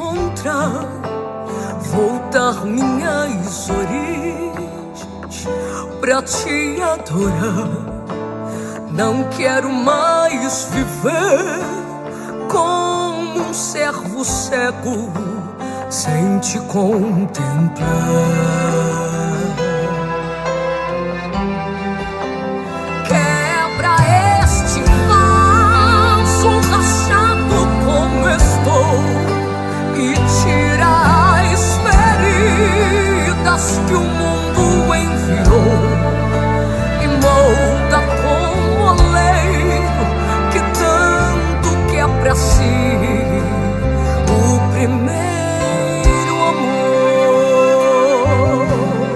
encontrar, voltar minhas origens pra te adorar. Não quero mais viver como um servo cego sem te contemplar. Quebra este vaso rachado como estou e tira as feridas que o mundo enviou e molda como oleiro que tanto quer pra si o primeiro amor.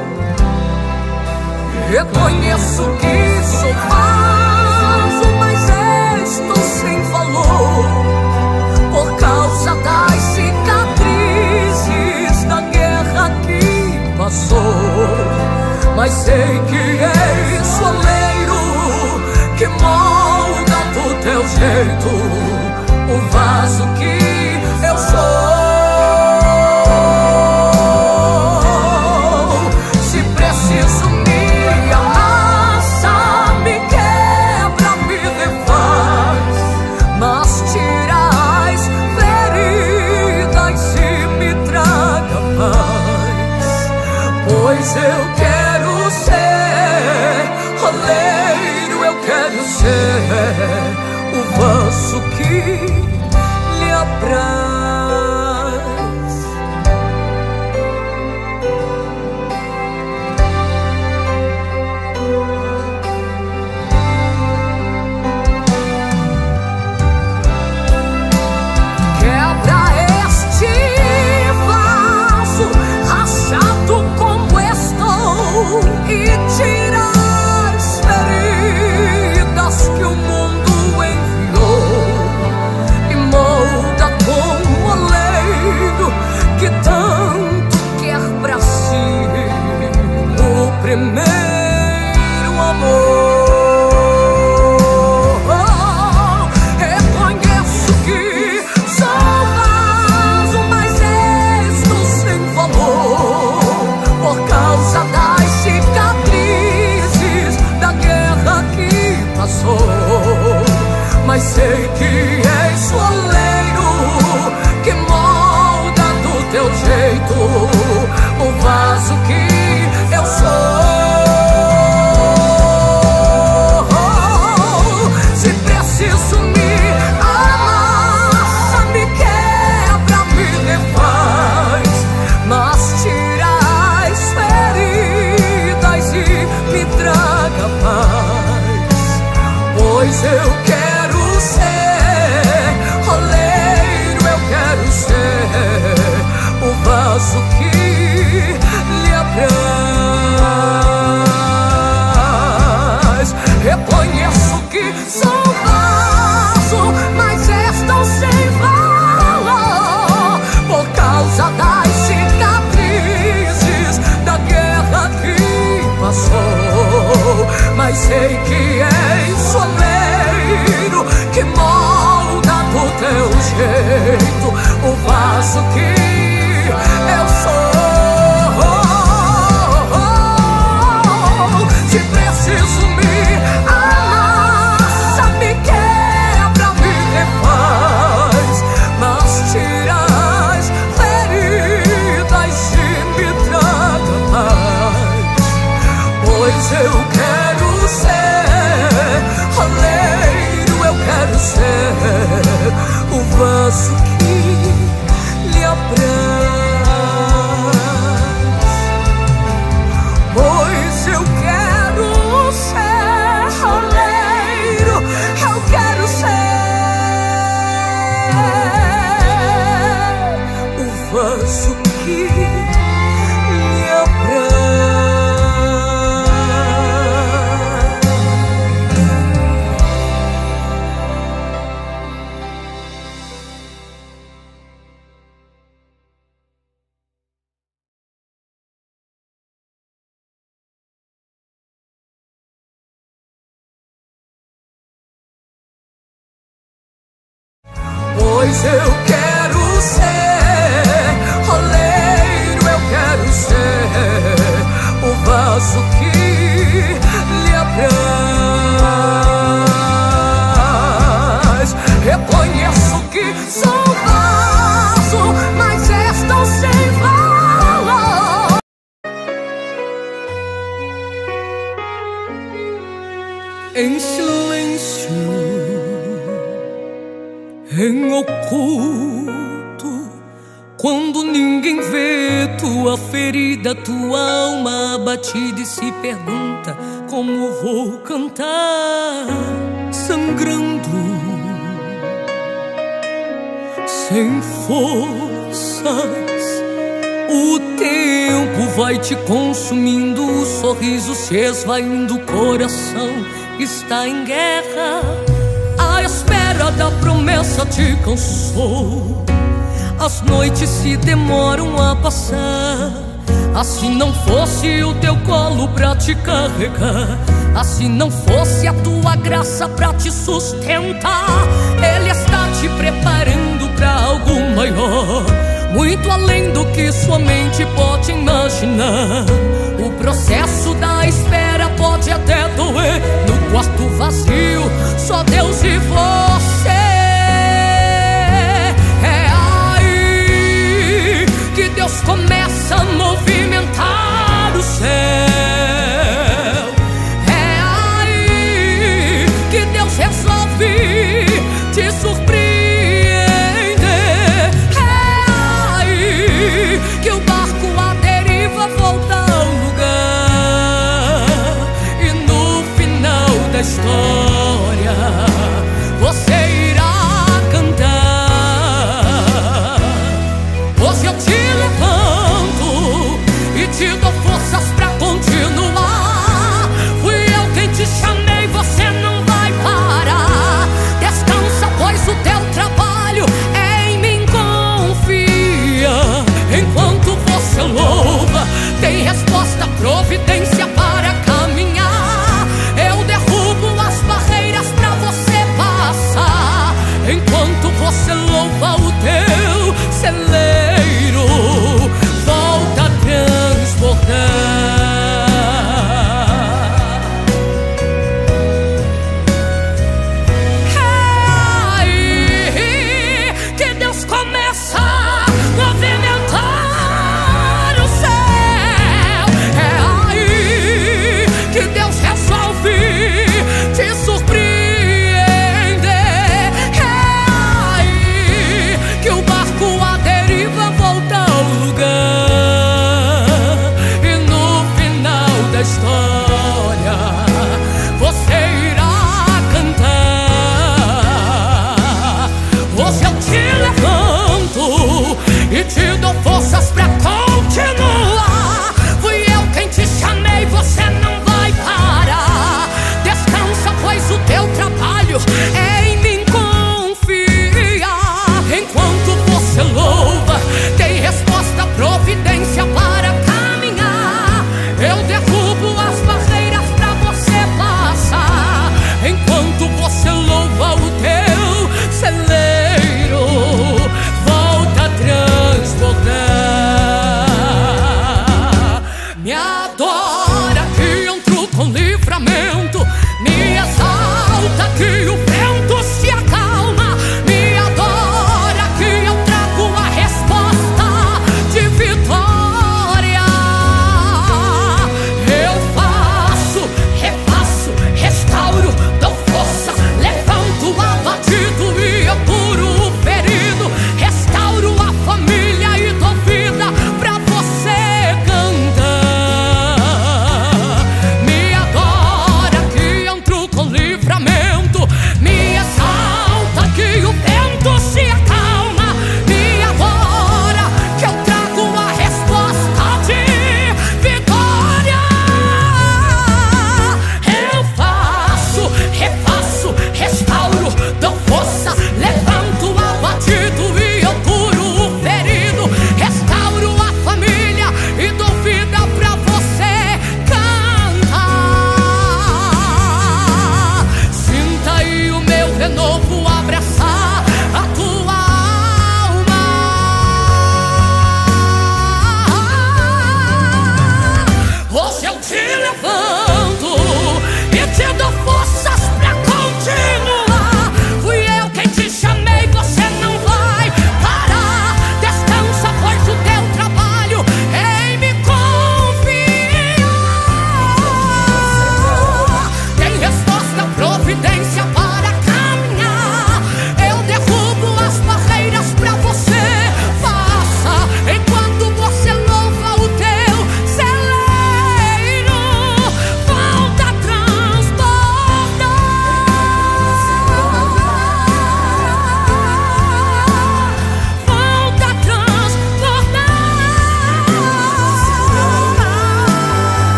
Reconheço que sou vaso, mas estou sem valor por causa das cicatrizes da guerra que passou. Mas sei que és o oleiro que molda do teu jeito o vaso que eu sou. Se preciso me amassa, me quebra, me refaz, mas tira as feridas e me traga paz. Pois eu quero ser oleiro, eu quero ser o vaso que lhe apraz. Quebra este vaso rachado como estou e tira as feridas que o mundo enviou e molda como oleiro que tanto quer pra si o primeiro amor. Reconheço que sou vaso, mas estou sem valor por causa das cicatrizes da guerra que passou. Mas sei que és o oleiro que molda do teu jeito o vaso que eu sou. Se preciso me amassa, me quebra, me refaz, mas tira as feridas e me traga paz. Pois eu quero ser oleiro, eu quero ser o vaso que lhe apraz. Reconheço que sou vaso, mas estou sem valor por causa das cicatrizes da guerra que passou. Mas sei que és oleiro que molda do teu jeito o vaso que eu sou. Se preciso me amassa, me quebra, me refaz, mas tira as feridas e me traga paz. Pois eu quero ser oleiro, eu quero ser o vaso que lhe apraz. Pois eu quero ser oleiro, eu quero ser o vaso que lhe apraz. Pois eu quero ser em silêncio, em oculto, quando ninguém vê tua ferida, tua alma abatida e se pergunta como vou cantar, sangrando, sem forças. O tempo vai te consumindo, o sorriso se esvaindo, o coração está em guerra. A espera da promessa te cansou, as noites se demoram a passar. Assim não fosse o teu colo pra te carregar, assim não fosse a tua graça pra te sustentar. Ele está te preparando pra algo maior, muito além do que sua mente pode imaginar. O processo da espera pode até doer, no quarto vazio, só Deus e você. É aí que Deus começa a movimentar o céu. É aí que Deus resolve te surpreender. Que o barco à deriva volta ao lugar, e no final da história você irá cantar. Hoje eu te levanto e te dou forças pra continuar. Fui eu quem te chamei, você não vai parar. Descansa, pois o teu trabalho em mim confia. Enquanto você louva, tem resposta, providência para caminhar. Eu derrubo as barreiras pra você passar. Enquanto você louva, o teu celeiro volta a transbordar. É aí que Deus começa a movimentar o céu. É aí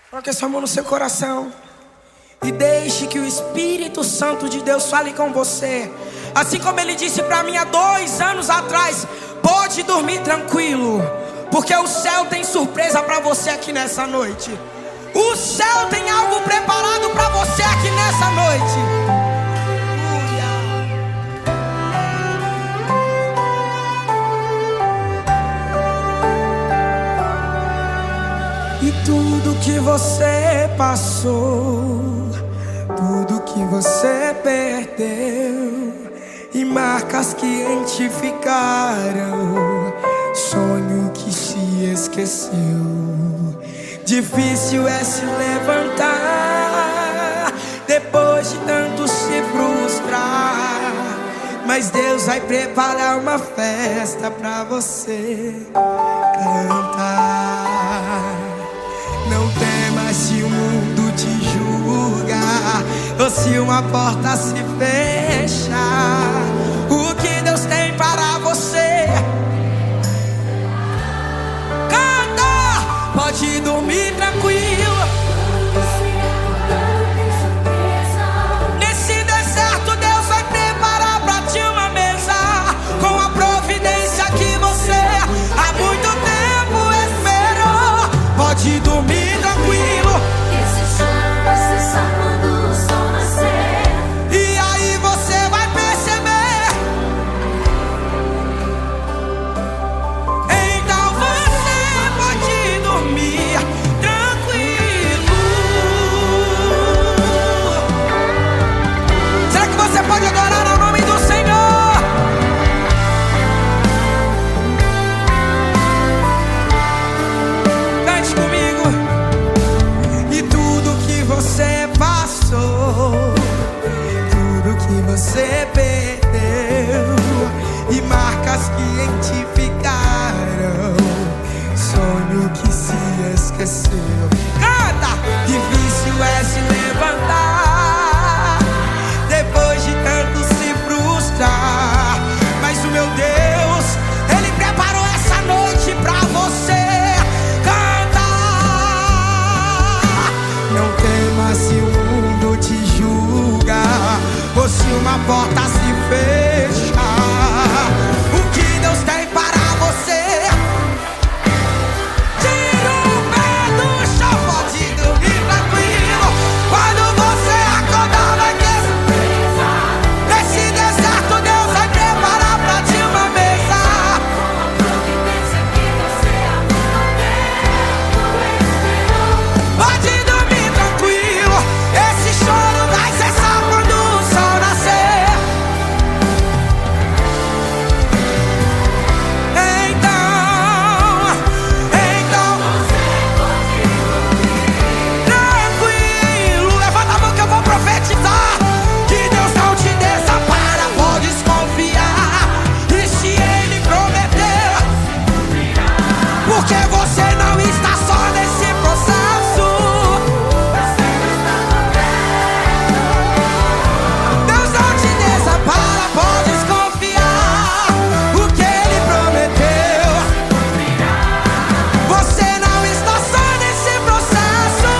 Coloque sua mão no seu coração e deixe que o Espírito Santo de Deus fale com você. Assim como ele disse para mim há 2 anos atrás: pode dormir tranquilo, porque o céu tem surpresa para você aqui nessa noite. O céu tem algo preparado para você aqui nessa noite. E tudo que você passou, tudo que você perdeu, e marcas que identificaram, sonho que se esqueceu. Difícil é se levantar depois de tanto se frustrar, mas Deus vai preparar uma festa pra você cantar. Não temas se o mundo te julgar, ou se uma porta se fechar. O que Deus tem para você, canta, pode dormir tranquilo. Nesse deserto Deus vai preparar pra ti uma mesa, com a providência que você há muito tempo esperou. Pode dormir tranquilo. Esse choro vai cessar quando o sol nascer. E aí você vai perceber. Então você pode dormir tranquilo. Será que você pode adorar ao nome do Senhor? Cante comigo. E tudo que você passou, tudo que você perdeu, e marcas que identificaram, sonho que se esqueceu. Canta! Difícil é se levantar depois de tanto se frustrar, mas o meu Deus, Ele preparou essa noite pra você cantar. Não temas se o mundo te julga, ou se uma porta se fechar. O que Deus tem para você, tira o pé do chão, pode dormir tranquilo. Quando você acordar vai ter surpresa. Nesse deserto Deus vai preparar pra ti uma mesa. Providência que você há muito tempo esperou. Pode dormir tranquilo. Esse choro vai cessar quando o sol nascer. Então Você pode dormir. tranquilo. Levanta a mão que eu vou profetizar. Que Deus não te desampara, podes confiar. E se Ele prometeu, porque você não está só nesse processo. Deus não te desampara, podes confiar. O que Ele prometeu, você não está só nesse processo.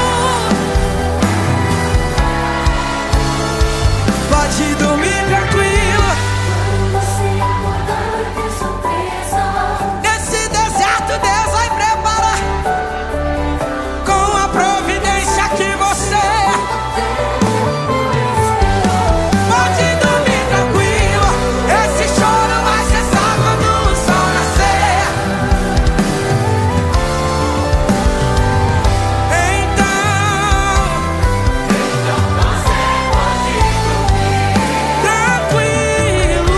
Pode dormir tranquilo. Você acordar vai ter surpresa. Nesse deserto Deus vai preparar, com a providência que você pode dormir tranquilo. Esse choro vai cessar quando o sol nascer. Então Você pode dormir. tranquilo.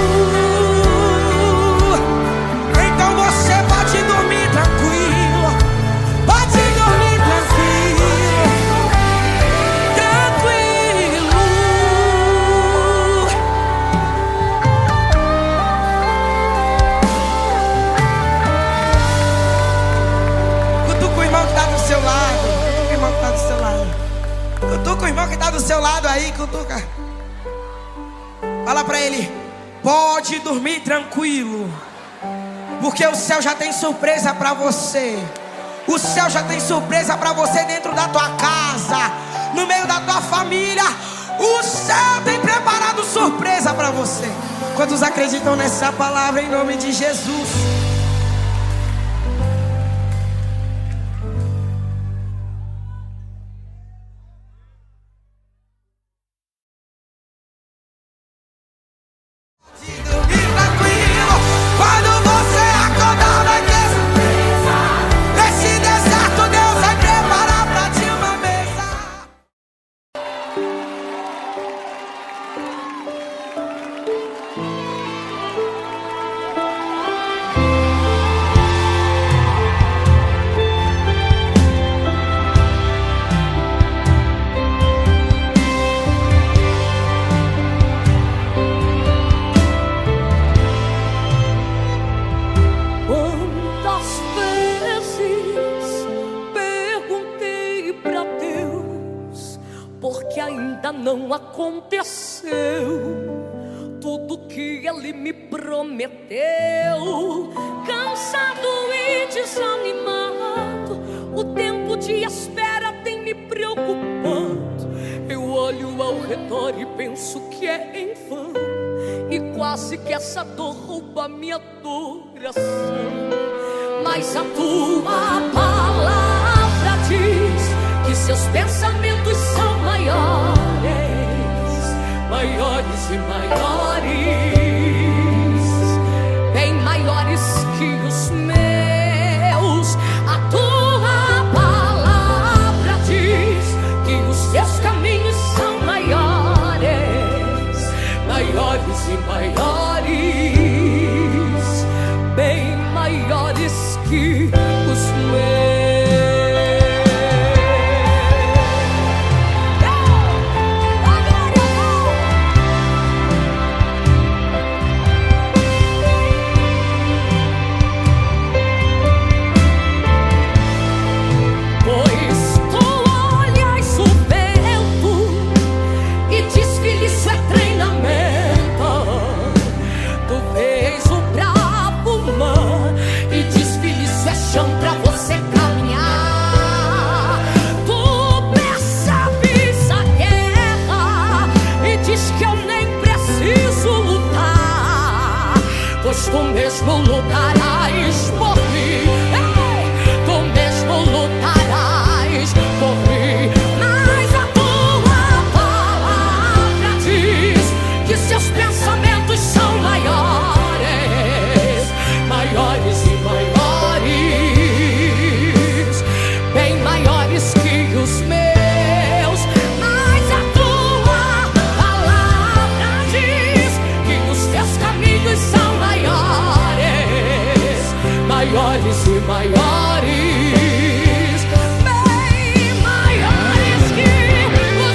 Então você pode dormir tranquilo. Pode dormir tranquilo. Tranquilo. Cutuca o irmão que tá do seu lado. Cutuca o irmão que tá do seu lado. Cutuca o irmão que tá do seu lado aí, cutuca. Fala pra ele: pode dormir tranquilo, porque o céu já tem surpresa pra você. O céu já tem surpresa para você dentro da tua casa, no meio da tua família. O céu tem preparado surpresa para você. Quantos acreditam nessa palavra em nome de Jesus? Não aconteceu tudo que ele me prometeu. Cansado e desanimado, o tempo de espera tem me preocupado. Eu olho ao redor e penso que é em vão, e quase que essa dor rouba minha adoração. Mas a tua palavra diz que seus pensamentos são maiores, maiores e maiores, bem maiores que os meus. A tua palavra diz que os teus caminhos são maiores, maiores e maiores, bem maiores que os meus. Tu mesmo lutarás por mim, tu mesmo lutarás por mim. Mas a tua palavra diz que seus pensamentos são maiores, maiores e maiores, bem maiores que os meus. Mas a tua palavra diz que os teus caminhos são maiores e maiores, bem maiores que os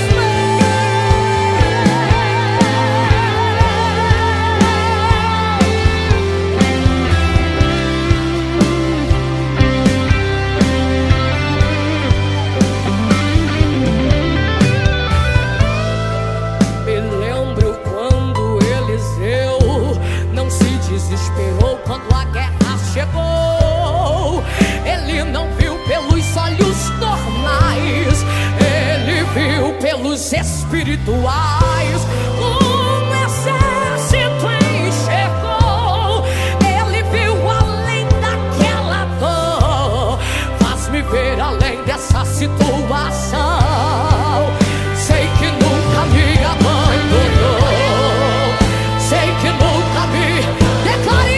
Me lembro quando Eliseu não se desesperou quando a guerra chegou. Ele não viu pelos olhos normais, ele viu pelos espirituais. Um exército enxergou, ele viu além daquela dor. Faz-me ver além dessa situação. Sei que nunca me abandonou, sei que nunca me declarou.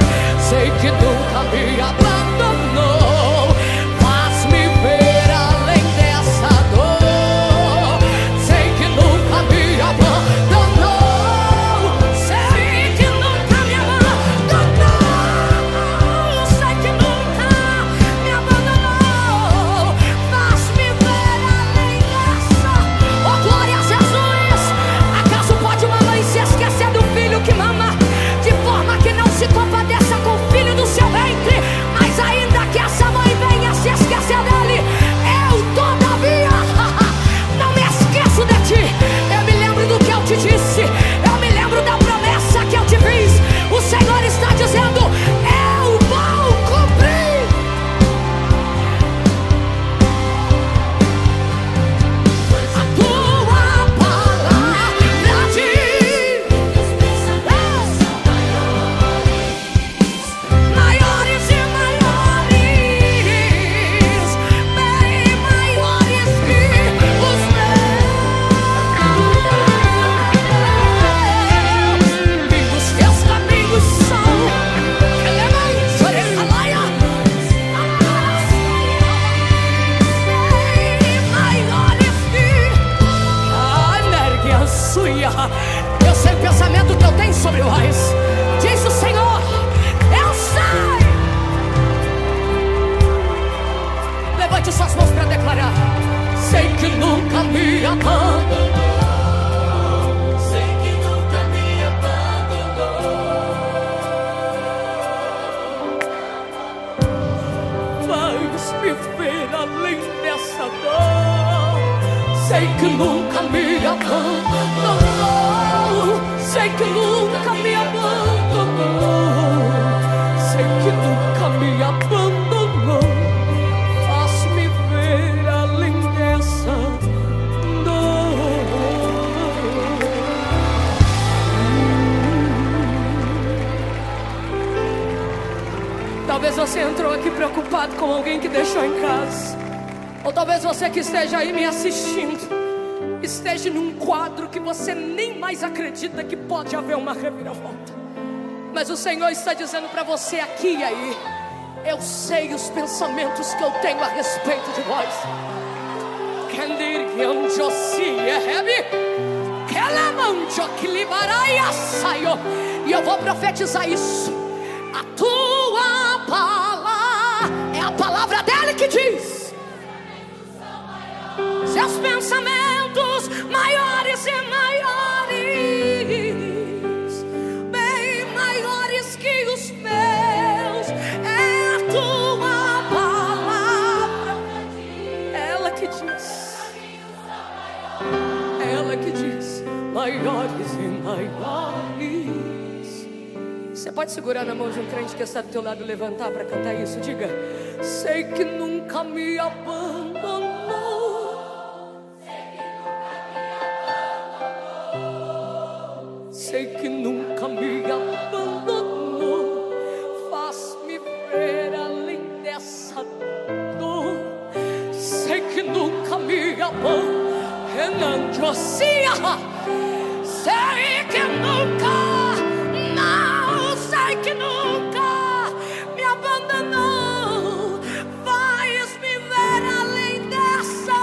Que nunca me abandonou, faz-me ver além sei que nunca me abandonou, sei que nunca me abandonou, sei que nunca me abandonou. Faz-me ver além dessa dor. Talvez você entrou aqui preocupado com alguém que deixou em casa. Ou talvez você que esteja aí me assistindo esteja num quadro que você nem mais acredita que pode haver uma reviravolta. Mas o Senhor está dizendo para você aqui e aí: eu sei os pensamentos que eu tenho a respeito de vós. E eu vou profetizar isso. A tua palavra é a palavra dele que diz: seus pensamentos maiores e maiores, bem maiores que os meus. É a tua palavra. Ela que diz, ela que diz, maiores e maiores. Você pode segurar na mão de um crente que está do teu lado, levantar para cantar isso? Diga: sei que nunca me abandonou, sei que nunca me abandonou. Faz-me ver além dessa dor. Sei que nunca me abandonou. Sei que nunca, não, sei que nunca me abandonou. Faz-me ver além dessa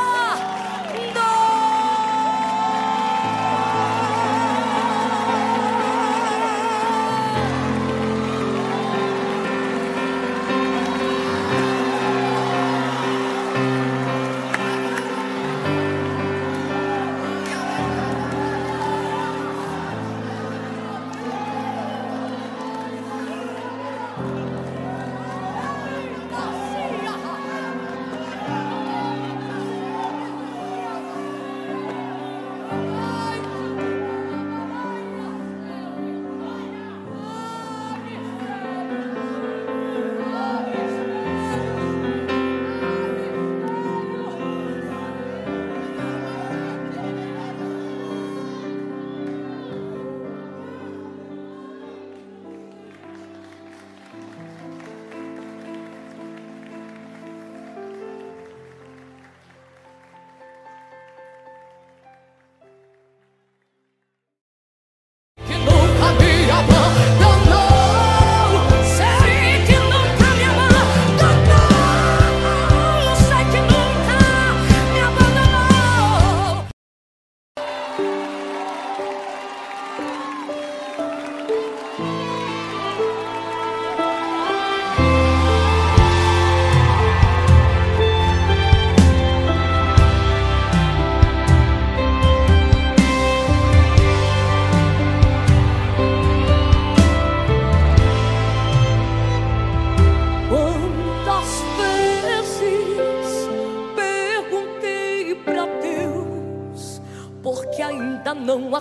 não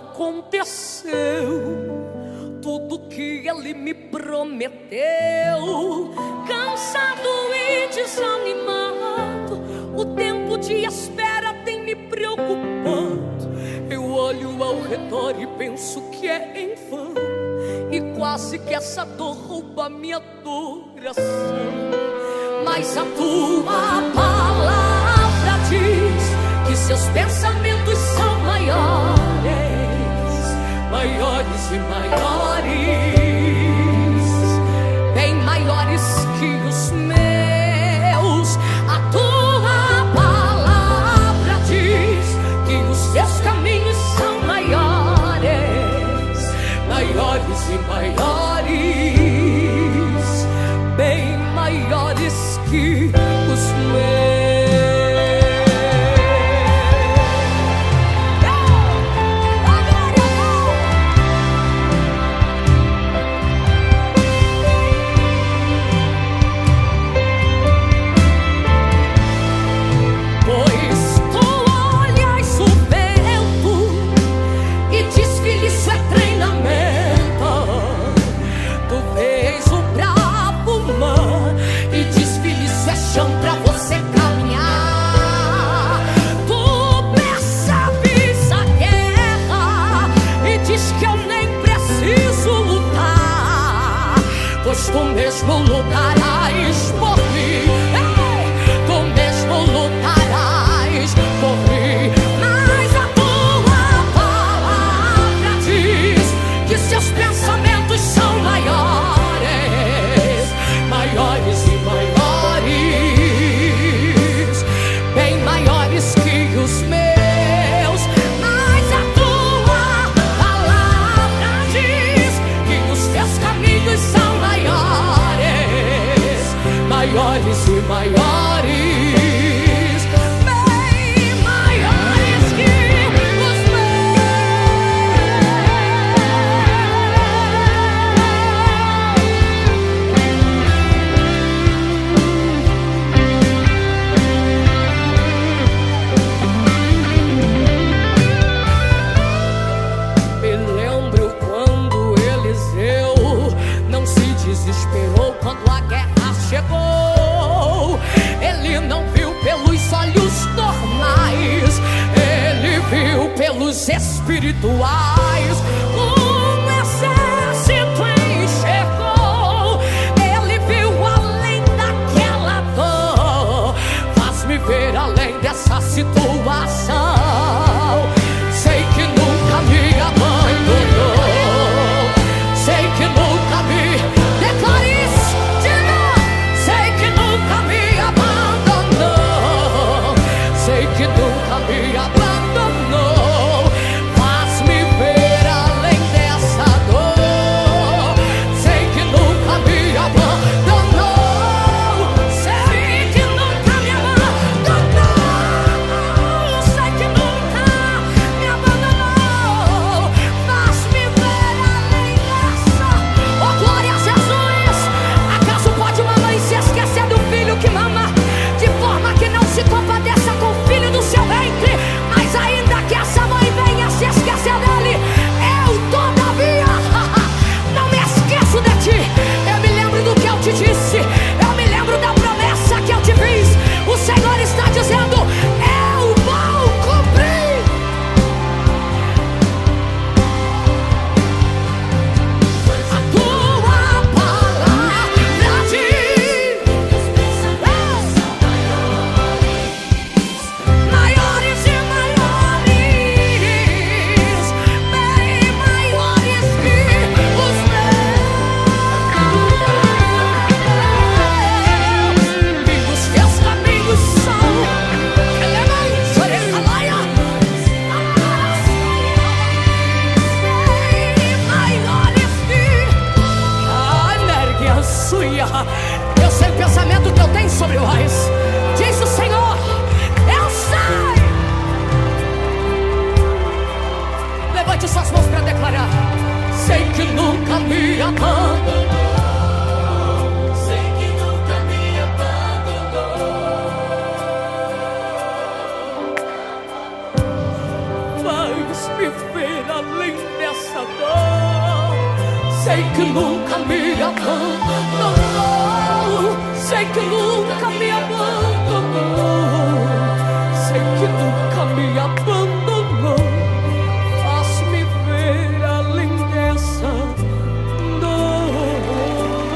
aconteceu tudo que ele me prometeu. Cansado e desanimado, o tempo de espera tem me preocupado. Eu olho ao redor e penso que é em vão, e quase que essa dor rouba minha adoração. Mas a tua palavra diz que seus pensamentos são maiores, maiores e maiores, bem maiores que os meus. A tua palavra diz que os seus caminhos são maiores, maiores e maiores, bem maiores que os meus. pois tu mesmo lutarás por mim. Tu mesmo lutarás por mim. Mas a tua palavra diz que seus pensamentos são maiores, maiores e maiores, bem maiores que os meus. Mas a tua palavra diz que os teus caminhos são maiores, maiores e maiores, bem maiores que os Me lembro quando Eliseu não se desesperou quando a guerra chegou. Ele não viu pelos olhos normais, ele viu pelos espirituais. Um exército enxergou, ele viu além daquela dor. Faz-me ver além dessa situação. Sei que nunca me abandonou, sei que nunca me... Declare isso, diga! Sei que nunca me abandonou, sei que nunca me abandonou. Faz-me ver além dessa dor. Sei que nunca me abandonou, sei que nunca me abandonou, sei que nunca me abandonou. Faz-me ver além dessa. Oh, glória a Jesus! Acaso pode uma mãe se esquecer do filho que mama, de forma que não se compadeça com o filho do seu ventre? Mas ainda que essa mãe venha se esquecer dele, eu todavia não me esqueço de ti. Eu me lembro do que eu te disse, eu me lembro da promessa que eu te fiz. O Senhor está dizendo: eu vou cumprir. A tua palavra diz maiores e maiores, bem maiores que os meus. E os teus caminhos são eu sei o pensamento que eu tenho sobre vós, diz o Senhor. Eu sei. Levante suas mãos para declarar: sei que nunca me abandonou, sei que nunca me abandonou. Faz-me ver além dessa dor. Sei que nunca me abandonou, sei que nunca me abandonou, sei que nunca me abandonou. Faz-me ver além dessa dor.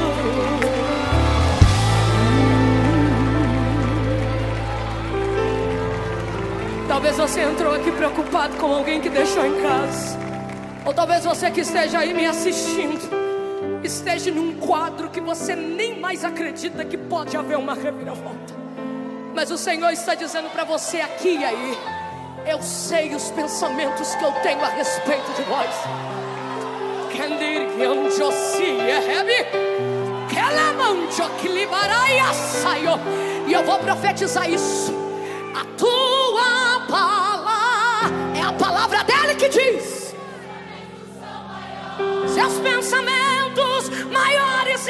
Talvez você entrou aqui preocupado com alguém que deixou em casa. Ou talvez você que esteja aí me assistindo esteja num quadro que você nem mais acredita que pode haver uma reviravolta. Mas o Senhor está dizendo para você aqui e aí: eu sei os pensamentos que eu tenho a respeito de vós. E eu vou profetizar isso. A tua palavra é a palavra dele que diz: seus pensamentos maiores e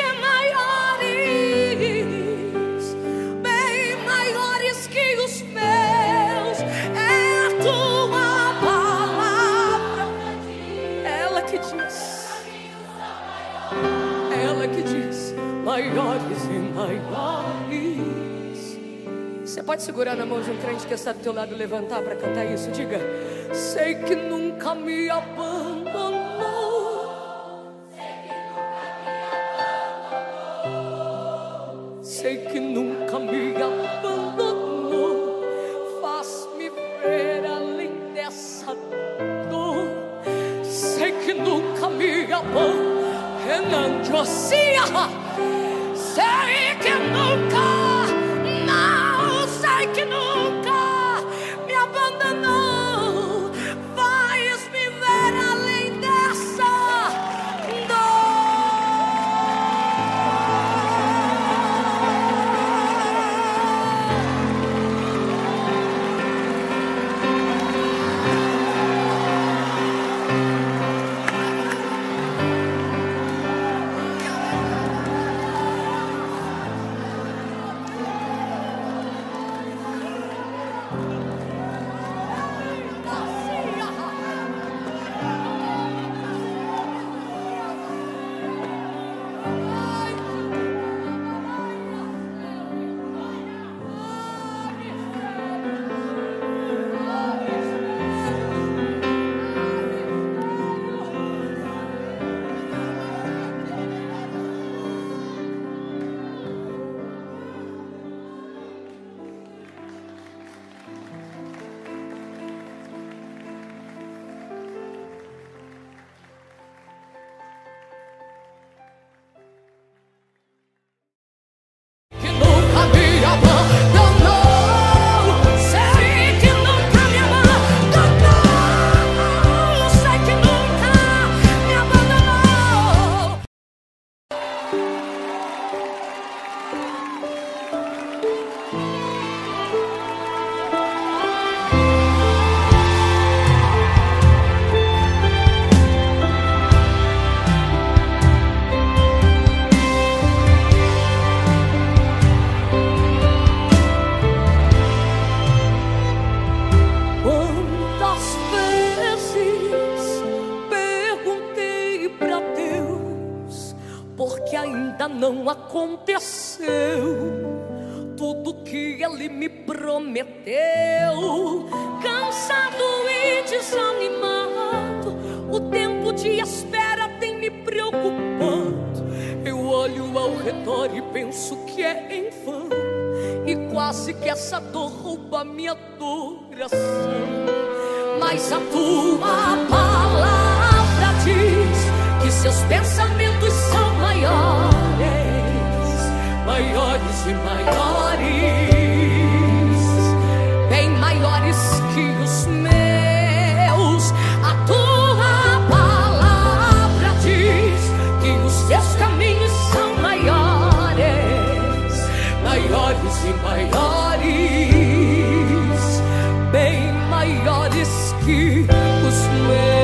maiores, bem maiores que os meus. É a tua palavra, ela que diz, ela que diz, maiores e maiores. Você pode segurar na mão de um crente que está do teu lado, levantar para cantar isso? Diga: sei que nunca me abandonou. sei que nunca me abandonou. Faz-me ver além dessa dor. Sei que nunca me abandonou. Sei que nunca, não, sei que nunca me abandonou. Faz-me ver além dessa não aconteceu tudo que ele me prometeu. Cansado e desanimado, o tempo de espera tem me preocupado. Eu olho ao redor e penso que é em vão, e quase que essa dor rouba minha adoração. Mas a tua palavra diz que seus pensamentos são maiores, maiores e maiores, bem maiores que os meus. A tua palavra diz que os teus caminhos são maiores, maiores e maiores, bem maiores que os meus.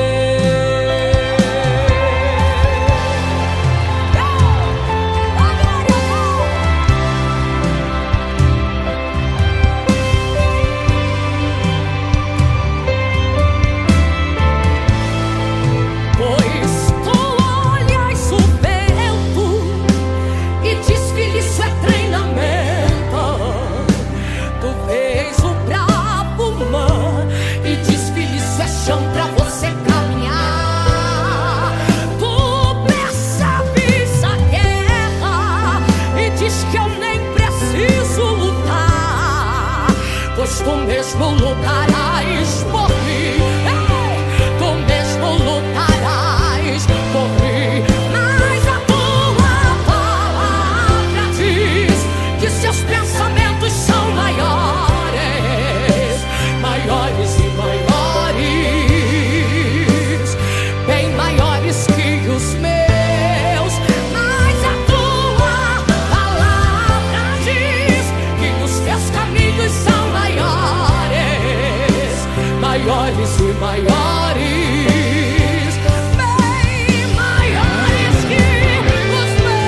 Tu mesmo lutarás por mim, tu mesmo lutarás por mim. Mas a tua palavra diz que seus pensamentos são maiores, maiores e maiores, bem maiores que os meus. Mas a tua palavra diz que os teus caminhos são maiores, maiores e maiores, bem maiores que os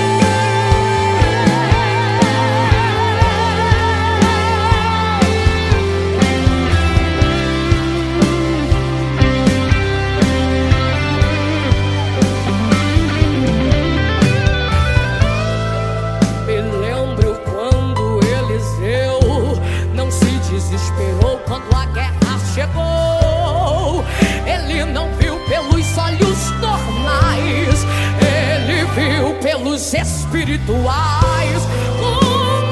Me lembro quando Eliseu não se desesperou quando a guerra chegou. Ele não viu pelos olhos normais, ele viu pelos espirituais.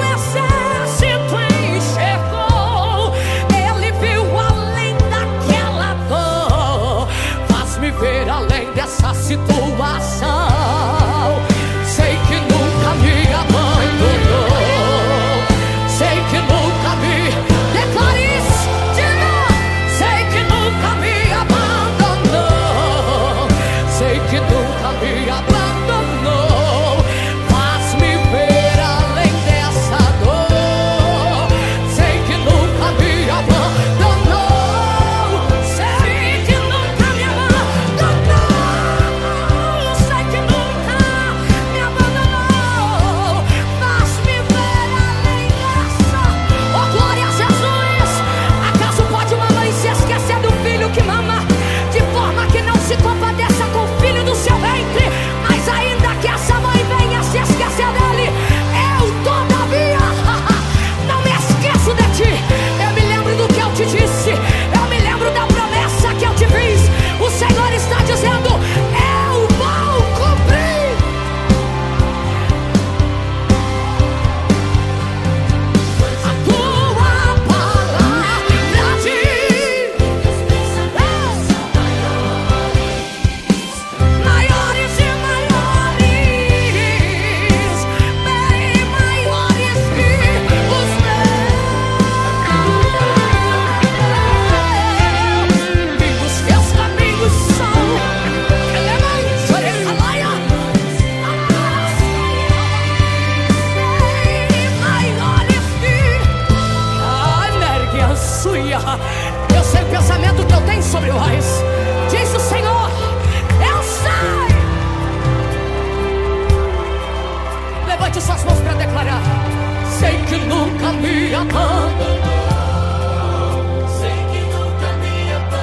voz. Diz o Senhor: eu sei. Levante suas mãos para declarar: sei que nunca me abandonou. Sei que nunca me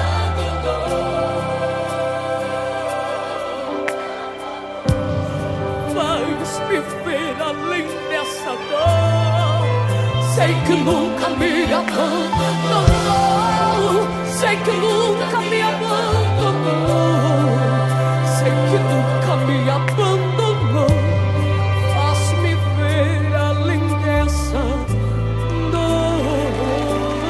abandonou. Faz-me ver além dessa dor. Sei que nunca me abandonou. Sei que nunca me abandonou. Sei que nunca me abandonou. Faz-me ver além dessa dor.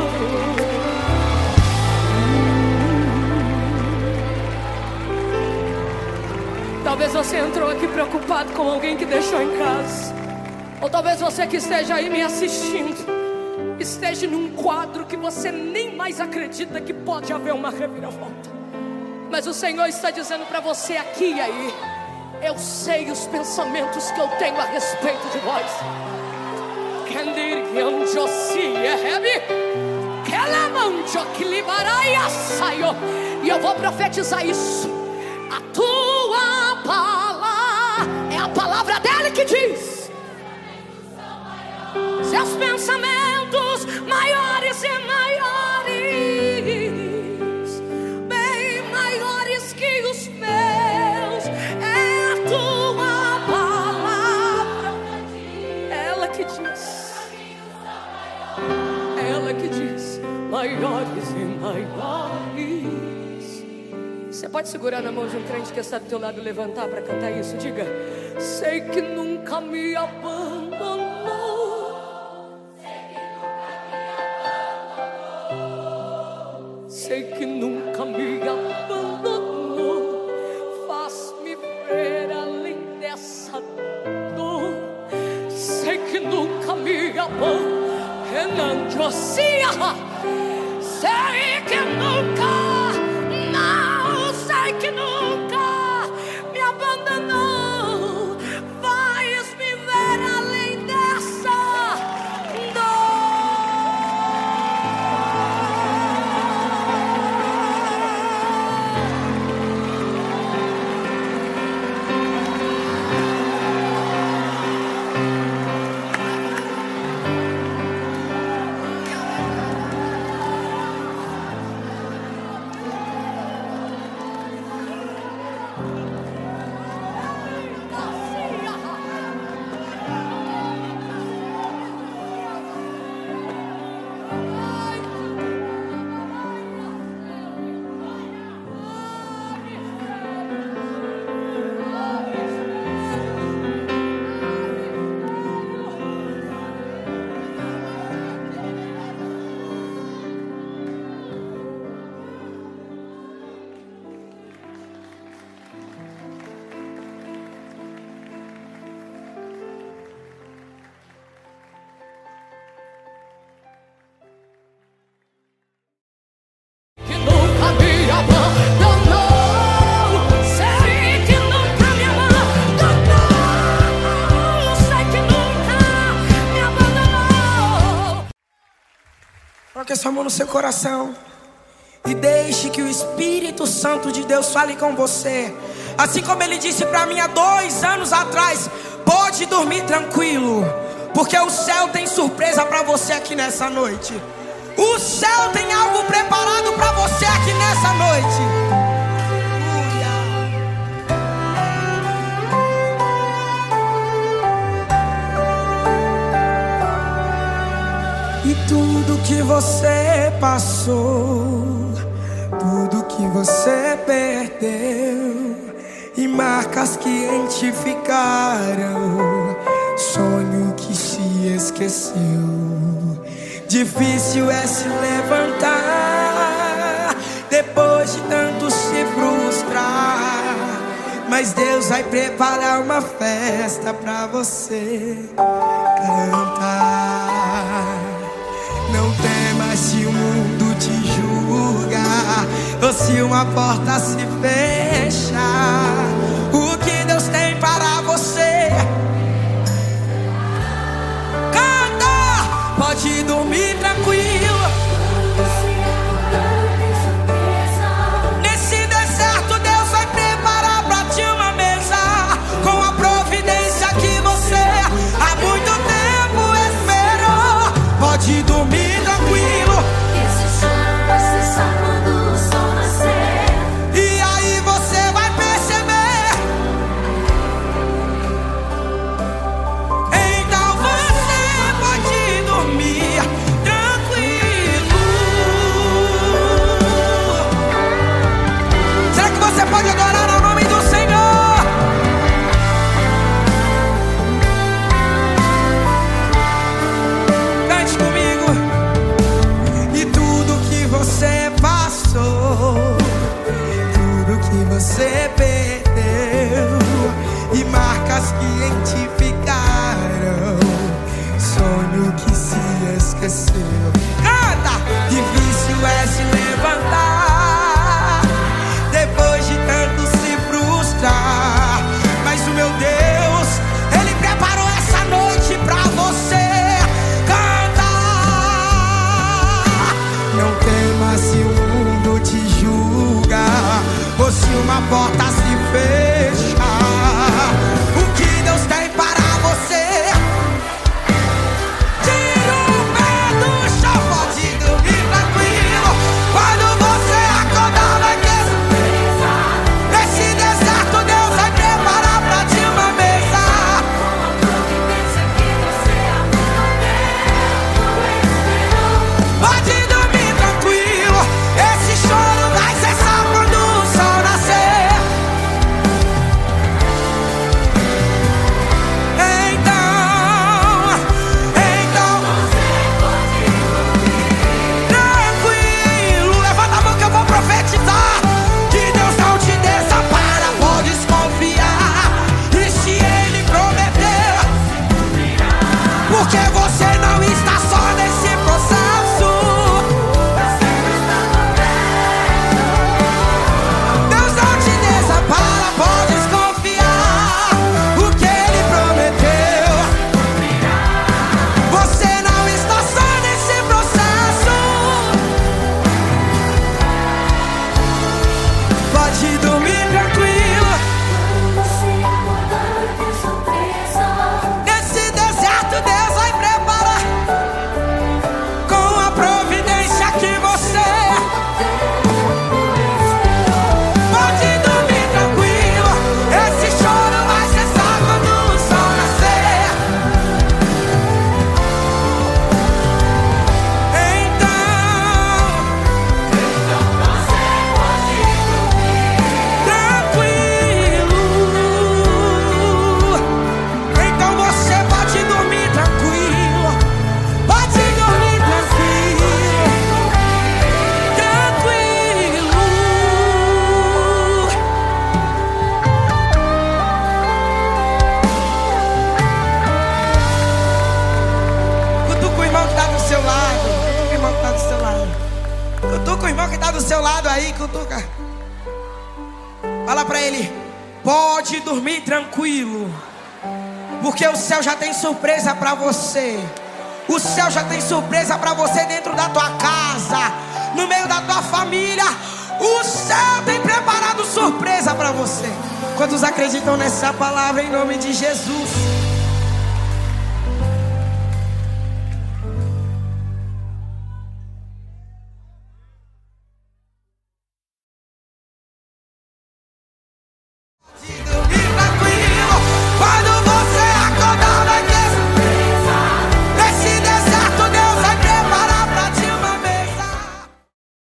Talvez você entrou aqui preocupado com alguém que deixou em casa. Ou talvez você que esteja aí me assistindo esteja num quadro que você nem mais acredita que pode haver uma reviravolta. Mas o Senhor está dizendo para você aqui e aí: eu sei os pensamentos que eu tenho a respeito de vós. E eu vou profetizar isso. A tua palavra é a palavra dele que diz: seus pensamentos maiores e maiores, bem maiores que os meus. É a tua palavra. Ela que diz. Ela que diz: maiores e maiores. Você pode segurar na mão de um crente que está do teu lado e levantar para cantar isso? Diga: sei que nunca me abandonou. Sei que nunca me abandonou. Faz-me ver além dessa dor. Sei que nunca me abandonou. Sei que nunca, não, sei que nunca me abandonou. Faz-me ver além dessa Coloque essa mão no seu coração e deixe que o Espírito Santo de Deus fale com você. Assim como ele disse para mim há 2 anos atrás: pode dormir tranquilo, porque o céu tem surpresa para você aqui nessa noite. O céu tem algo preparado para você aqui nessa noite. E tudo que você passou, tudo que você perdeu, e marcas que em ti ficaram, sonho que se esqueceu. Difícil é se levantar depois de tanto se frustrar, mas Deus vai preparar uma festa pra você cantar. Não temas se o mundo te julgar, ou se uma porta se fechar. O que Deus tem para você, canta, pode dormir tranquilo. Você acordar tem certeza. Porque você não está só nesse processo. Deus não te desampara, podes confiar. O que Ele prometeu, você não está só nesse processo. Pode dormir tranquilo. Nesse deserto Deus vai preparar com a providência que você. Pode dormir tranquilo. Esse choro vai cessar quando o sol nascer. Então você pode dormir tranquilo. Então você pode dormir tranquilo. Pode dormir tranquilo. Tranquilo. Cutuca o irmão que está do seu lado. Cutuca o irmão que está do seu lado. Cutuca o irmão que está do seu lado aí, cutuca. Fala pra ele: pode dormir tranquilo, porque o céu já tem surpresa pra você. O céu já tem surpresa pra você dentro da tua casa, no meio da tua família. O céu tem preparado surpresa pra você. Quantos acreditam nessa palavra em nome de Jesus?